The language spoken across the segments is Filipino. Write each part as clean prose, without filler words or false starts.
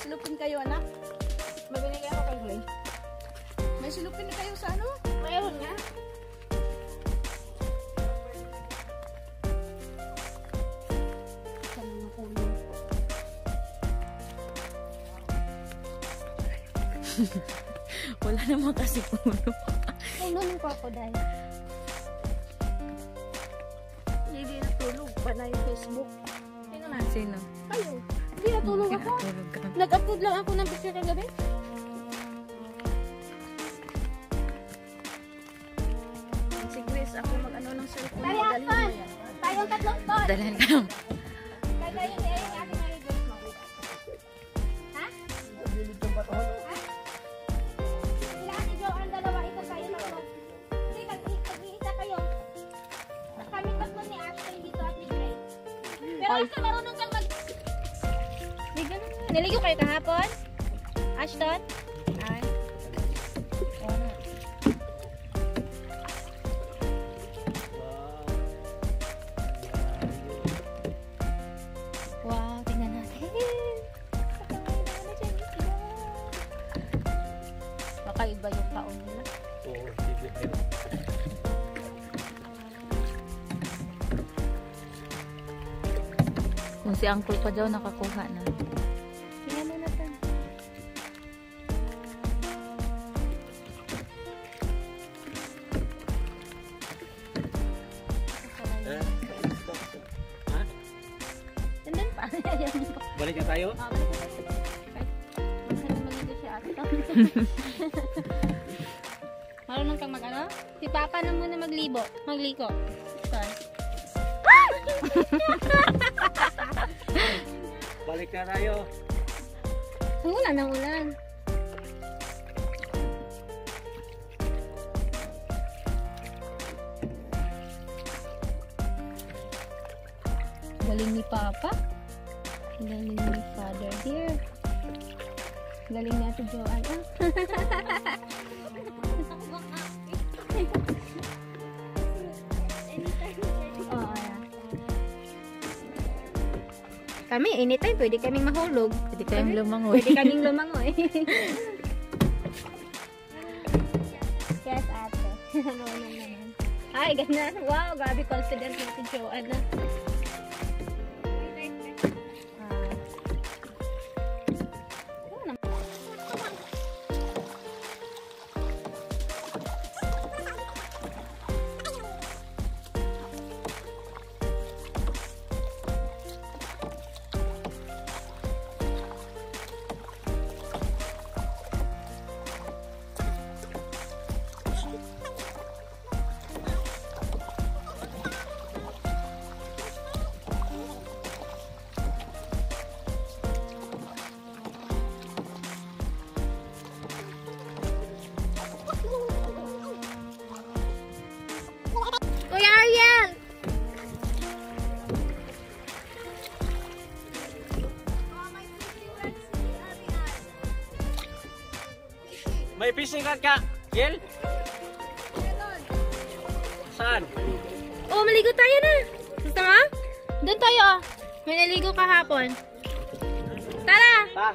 silupin kayo, anak. Mabinigay ako kay Gwen. May silupin na kayo sa ano? Mayroon nga. Saan ang kulo? Wala naman kasi puno. Puno ng crocodile. Hindi natulog pa na yung Facebook. Sino na? Sino? Kayo. Hindi natulog ako. Tulog ka. Nag-upload lang ako ng picture kagabi. Si Grace, ako mag-ano ng cellphone. Tayo, Hapon! Tayong tatlong ton! Dalhin ka lang. Kaya yun eh, yung ating Mary Grace mo. Ha? Ha? Sila Ate Jo, ang dalawa, ito kayo tatlo. Hindi, mag-iisa kayo. Kami tatlo ni Ashton dito at ni Grace. Pero Ashton, marunong kang mag... Hindi ganun nga. Naligo kayo kahapon? Ashton? Ay. Wow, tingnan natin. Baka iba yung taon nila. Oo, sige kayo. Kung si Uncle pa daw nakakuha na. Tingnan mo natin. Ha? Nandun pa. Balik na tayo? Ah, balik na tayo. Masarap maligo si Ate. Marunong kang mag-ano? Si Papa na muna magligo. Sorry. Balik na tayo. Ulan ng ulan. Galing ni Papa. Galing ni Father dear. Galing ni Ate Joanna. Oh, ayan. Kami, anytime, pwede kaming mahulog. Pwede kayong lumangoy. Pwede kaming lumangoy. Yes, ate. Ano naman. Ay, ganyan. Wow, grabe confident na si Joanna. Kuya Ariel! May fishing rod ka, Gil? Saan? Oh, maligo tayo na. Gusto mo? Doon tayo, oh. May naligo kahapon. Tara! Ta.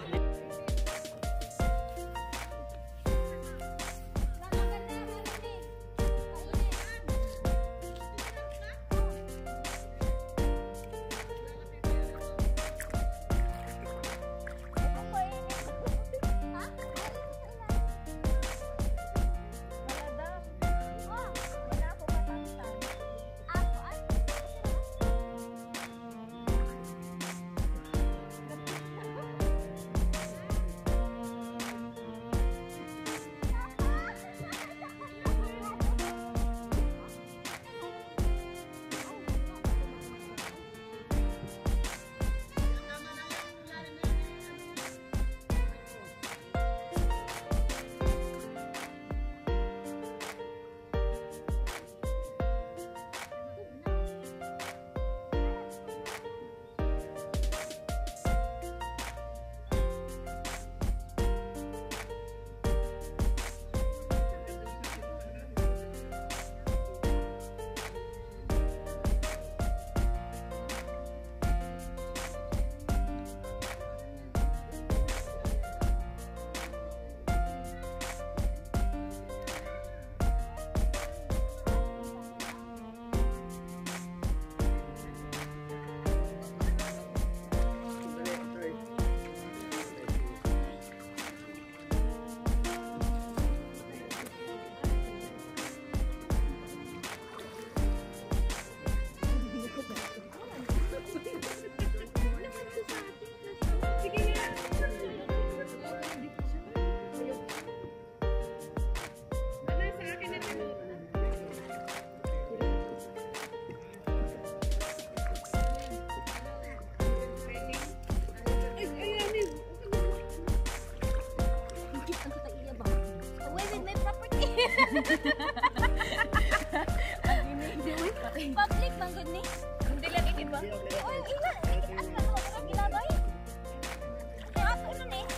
Public bang good ni? Hindi lang itin ba? Oh, ina. As na ko ang gilabay. Kaya ato nun eh.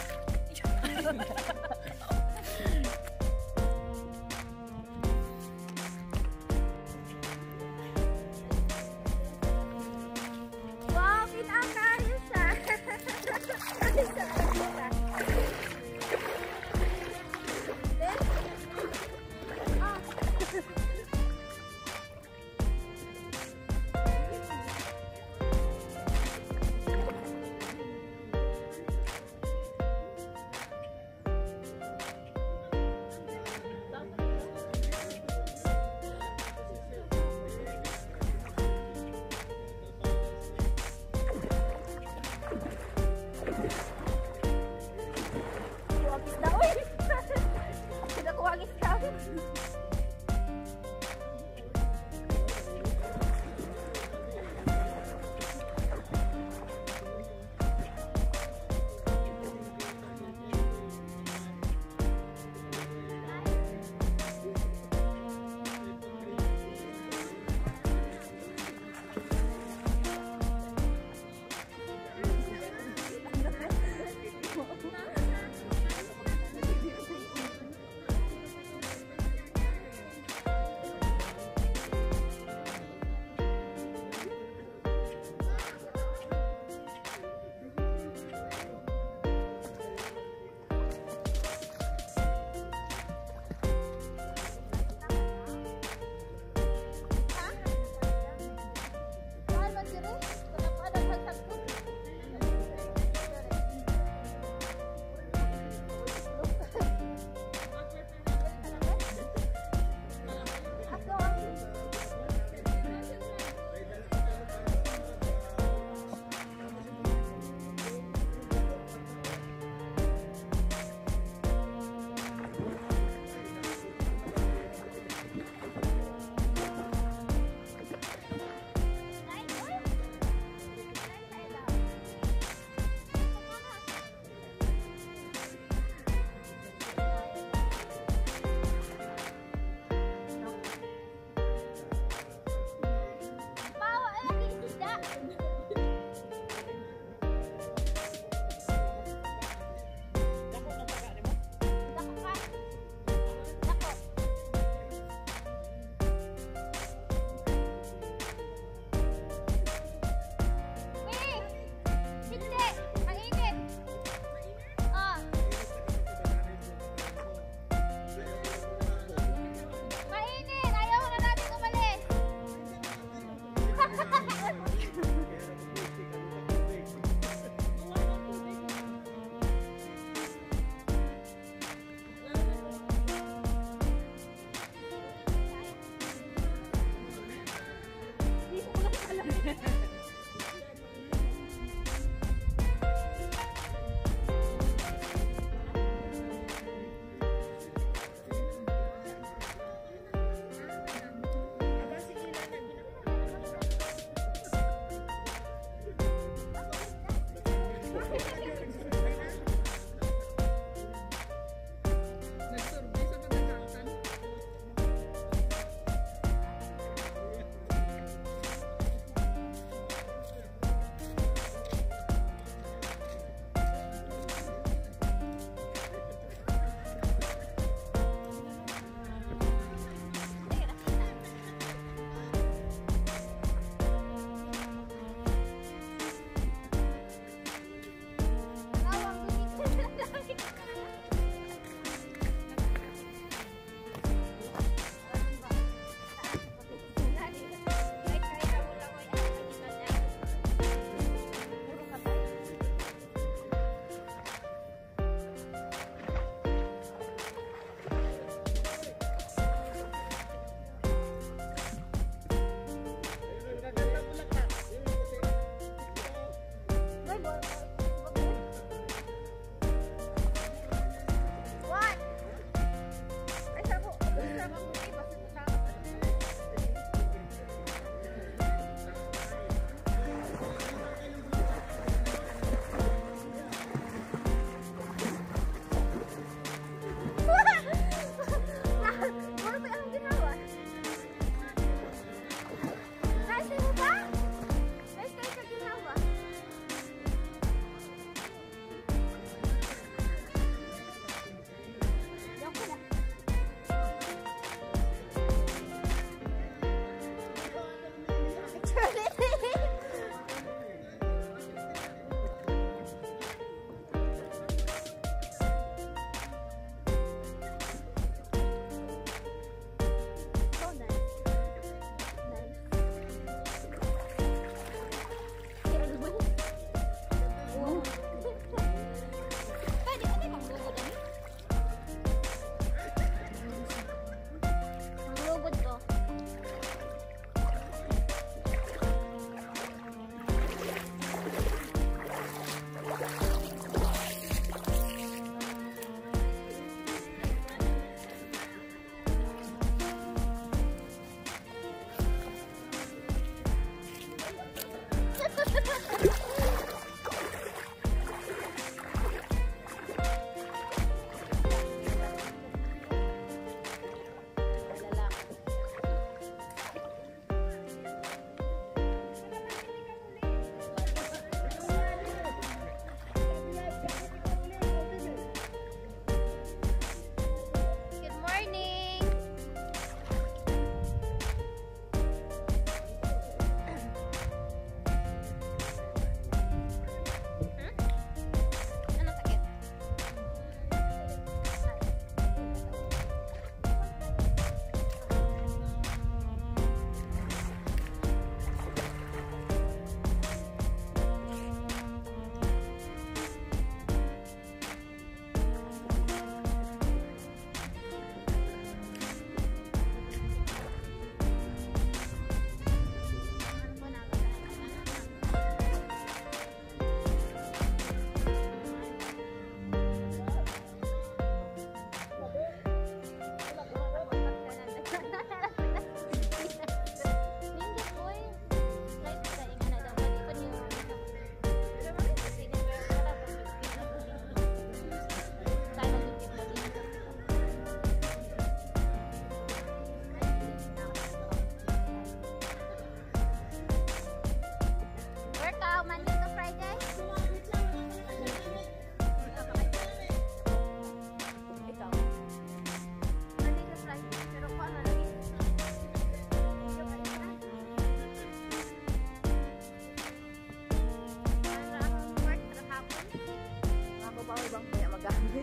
Wow, pinakaayos siya. Ayos siya. Then,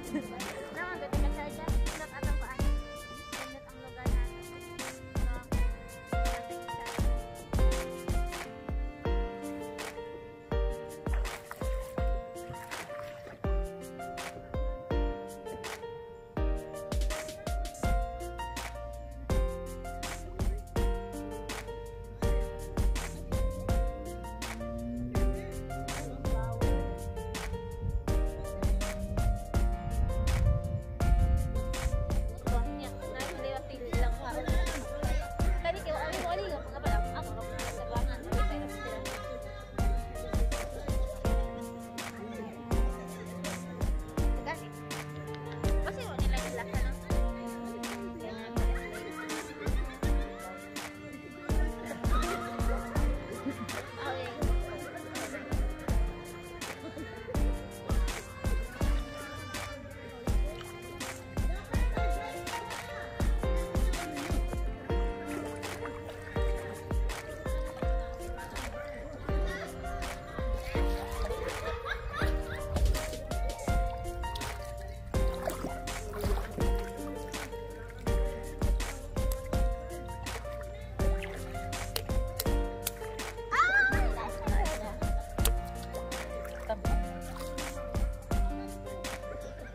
Naman, gati ka sa dyan. Sunod atang paan. Sunod ang lugar natin.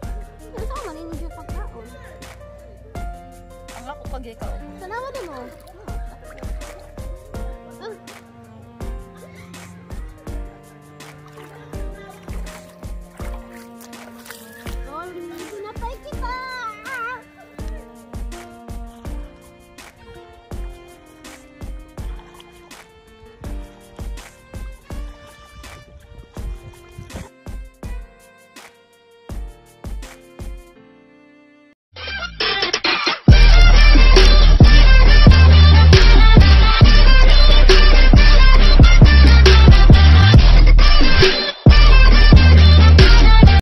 Ang ako pag ikaw. Sanawa din mo.